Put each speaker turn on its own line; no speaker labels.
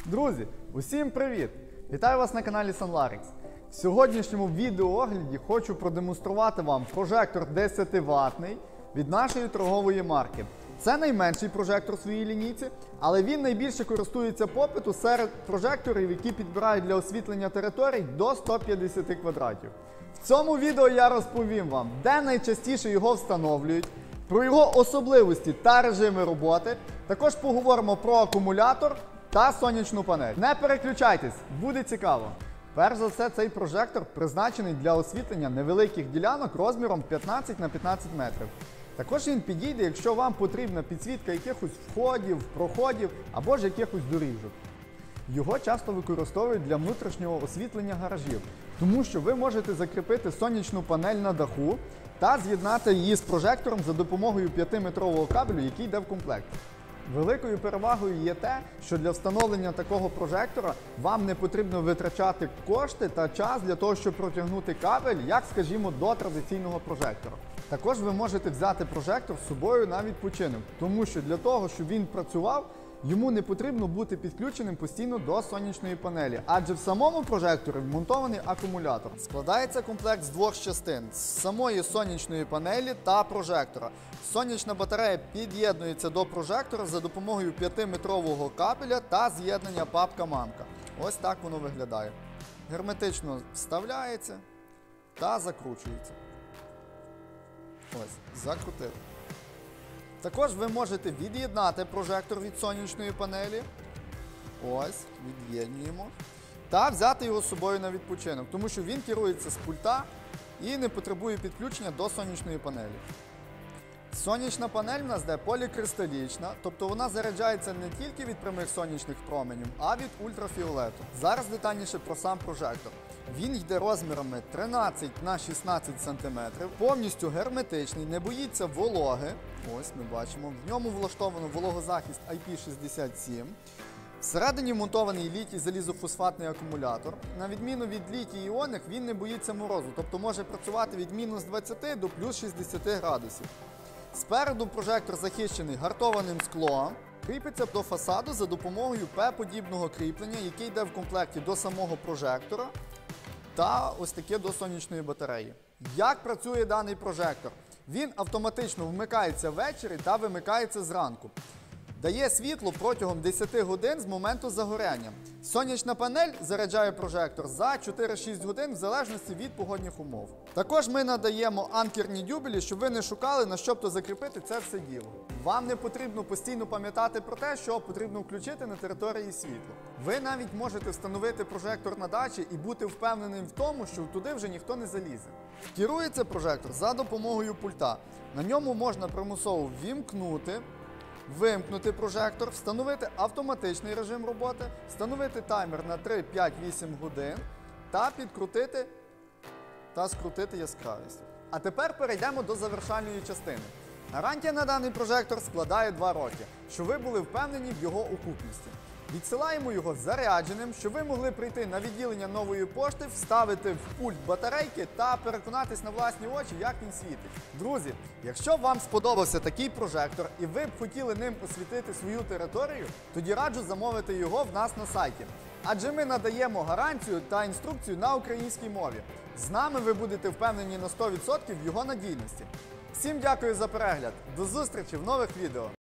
Друзі, усім привіт! Вітаю вас на каналі Sunlarix. В сьогоднішньому відеоогляді хочу продемонструвати вам прожектор 10 ваттний від нашої торгової марки. Це найменший прожектор в своїй лінійці, але він найбільше користується попиту серед прожекторів, які підбирають для освітлення територій до 150 квадратів. В цьому відео я розповім вам, де найчастіше його встановлюють, про його особливості та режими роботи. Також поговоримо про акумулятор та сонячну панель. Не переключайтесь, буде цікаво. Перш за все, цей прожектор призначений для освітлення невеликих ділянок розміром 15 на 15 метрів. Також він підійде, якщо вам потрібна підсвітка якихось входів, проходів або ж якихось доріжок. Його часто використовують для внутрішнього освітлення гаражів, тому що ви можете закріпити сонячну панель на даху та з'єднати її з прожектором за допомогою 5-метрового кабелю, який йде в комплекті. Великою перевагою є те, що для встановлення такого прожектора вам не потрібно витрачати кошти та час для того, щоб протягнути кабель, як, скажімо, до традиційного прожектора. Також ви можете взяти прожектор з собою на відпочинок, тому що для того, щоб він працював, йому не потрібно бути підключеним постійно до сонячної панелі, адже в самому прожекторі вмонтований акумулятор. Складається комплект з двох частин – з самої сонячної панелі та прожектора. Сонячна батарея під'єднується до прожектора за допомогою 5-метрового кабеля та з'єднання папка-мамка. Ось так воно виглядає. Герметично вставляється та закручується. Ось, закрутили. Також ви можете від'єднати прожектор від сонячної панелі. Ось, від'єднуємо. Та взяти його з собою на відпочинок, тому що він керується з пульта і не потребує підключення до сонячної панелі. Сонячна панель в нас йде полікристалічна, тобто вона заряджається не тільки від прямих сонячних променів, а від ультрафіолету. Зараз детальніше про сам прожектор. Він йде розмірами 13 на 16 см, повністю герметичний, не боїться вологи. Ось ми бачимо, в ньому влаштовано вологозахист IP67. Всередині вмонтований літій-залізофосфатний акумулятор. На відміну від літій-іонних, він не боїться морозу, тобто може працювати від мінус 20 до плюс 60 градусів. Спереду прожектор захищений гартованим склом. Кріпиться до фасаду за допомогою П-подібного кріплення, яке йде в комплекті до самого прожектора та ось таке до сонячної батареї. Як працює даний прожектор? Він автоматично вмикається ввечері та вимикається зранку. Дає світло протягом 10 годин з моменту загоряння. Сонячна панель заряджає прожектор за 4-6 годин в залежності від погодних умов. Також ми надаємо анкерні дюбелі, щоб ви не шукали, на що б то закріпити це все діло. Вам не потрібно постійно пам'ятати про те, що потрібно включити на території світло. Ви навіть можете встановити прожектор на дачі і бути впевненим в тому, що туди вже ніхто не залізе. Керується прожектор за допомогою пульта. На ньому можна примусово вимкнути прожектор, встановити автоматичний режим роботи, встановити таймер на 3, 5, 8 годин та підкрутити та скрутити яскравість. А тепер перейдемо до завершальної частини. Гарантія на даний прожектор складає 2 роки, щоб ви були впевнені в його окупності. Відсилаємо його зарядженим, щоб ви могли прийти на відділення нової пошти, вставити в пульт батарейки та переконатись на власні очі, як він світить. Друзі, якщо вам сподобався такий прожектор і ви б хотіли ним освітити свою територію, тоді раджу замовити його в нас на сайті. Адже ми надаємо гарантію та інструкцію на українській мові. З нами ви будете впевнені на 100% в його надійності. Всім дякую за перегляд. До зустрічі в нових відео.